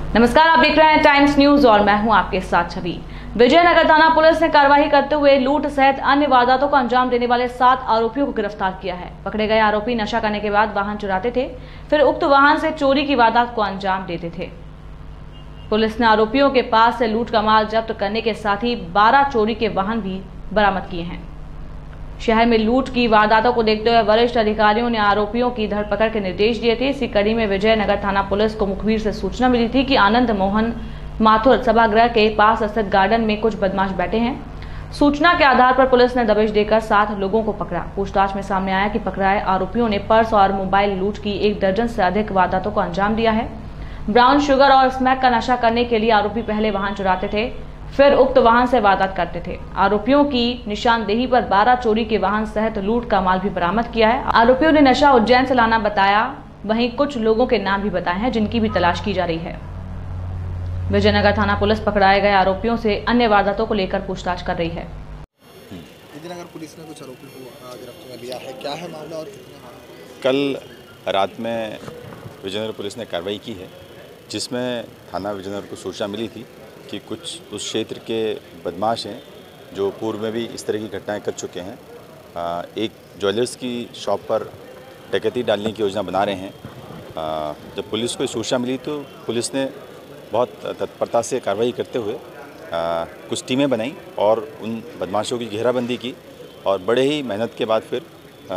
नमस्कार, आप देख रहे हैं टाइम्स न्यूज और मैं हूं आपके साथ छवि। विजयनगर थाना पुलिस ने कार्रवाई करते हुए लूट सहित अन्य वारदातों को अंजाम देने वाले 7 आरोपियों को गिरफ्तार किया है। पकड़े गए आरोपी नशा करने के बाद वाहन चुराते थे, फिर उक्त वाहन से चोरी की वारदात को अंजाम देते थे। पुलिस ने आरोपियों के पास से लूट का माल जब्त करने के साथ ही 12 चोरी के वाहन भी बरामद किए हैं। शहर में लूट की वारदातों को देखते हुए वरिष्ठ अधिकारियों ने आरोपियों की धरपकड़ के निर्देश दिए थे। इसी कड़ी में विजयनगर थाना पुलिस को मुखबिर से सूचना मिली थी कि आनंद मोहन माथुर सभागृह के पास स्थित गार्डन में कुछ बदमाश बैठे हैं। सूचना के आधार पर पुलिस ने दबिश देकर 7 लोगों को पकड़ा। पूछताछ में सामने आया कि पकड़ाए आरोपियों ने पर्स और मोबाइल लूट की 1 दर्जन से अधिक वारदातों को अंजाम दिया है। ब्राउन शुगर और स्मैक का नशा करने के लिए आरोपी पहले वाहन चुराते थे, फिर उक्त वाहन से वारदात करते थे। आरोपियों की निशानदेही पर 12 चोरी के वाहन सहित लूट का माल भी बरामद किया है। आरोपियों ने नशा उज्जैन से लाना बताया, वहीं कुछ लोगों के नाम भी बताए हैं जिनकी भी तलाश की जा रही है। विजयनगर थाना पुलिस पकड़ाए गए आरोपियों से अन्य वारदातों को लेकर पूछताछ कर रही है। विजयनगर पुलिस ने कुछ आरोपियों को गिरफ्तार में लिया है, क्या है मामला और कितने मामले? कल रात में विजयनगर पुलिस ने कार्रवाई की है, जिसमें थाना विजयनगर को सूचना मिली थी कि कुछ उस क्षेत्र के बदमाश हैं जो पूर्व में भी इस तरह की घटनाएं कर चुके हैं। एक ज्वेलर्स की शॉप पर डकैती डालने की योजना बना रहे हैं। जब पुलिस को सूचना मिली तो पुलिस ने बहुत तत्परता से कार्रवाई करते हुए कुछ टीमें बनाई और उन बदमाशों की घेराबंदी की और बड़े ही मेहनत के बाद फिर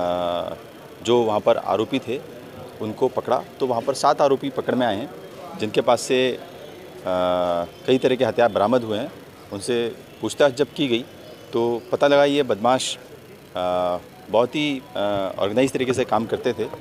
जो वहाँ पर आरोपी थे उनको पकड़ा। तो वहाँ पर 7 आरोपी पकड़ में आए हैं, जिनके पास से कई तरह के हथियार बरामद हुए हैं। उनसे पूछताछ जब की गई तो पता लगा ये बदमाश बहुत ही ऑर्गेनाइज तरीके से काम करते थे।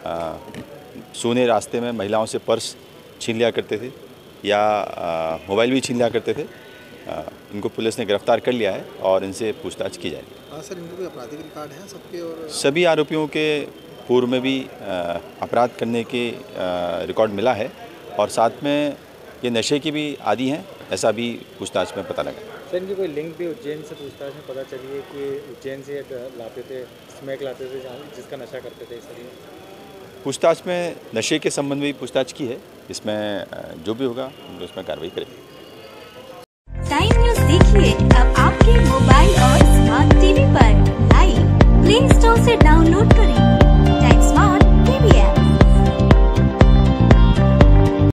सोने रास्ते में महिलाओं से पर्स छीन लिया करते थे या मोबाइल भी छीन लिया करते थे। इनको पुलिस ने गिरफ्तार कर लिया है और इनसे पूछताछ की जाएगी। सर, इनको कोई आपराधिक रिकॉर्ड है सबके? और सभी आरोपियों के पूर्व में भी अपराध करने के रिकॉर्ड मिला है और साथ में ये नशे की भी आदी हैं, ऐसा भी पूछताछ में पता लगा। सर, इनकी कोई लिंक भी उज्जैन से पूछताछ में पता चली है कि उज्जैन से लाते थे, स्मैक लाते थे, जिसका नशा करते थे? सर, पूछताछ में नशे के संबंध में भी पूछताछ की है। इसमें जो भी होगा हम उसमें कार्रवाई करेंगे। टाइम न्यूज़ देखिए अब आपके मोबाइल और स्मार्ट टीवी पर लाइव प्ले स्टोर से डाउनलोड करें। टाइम्स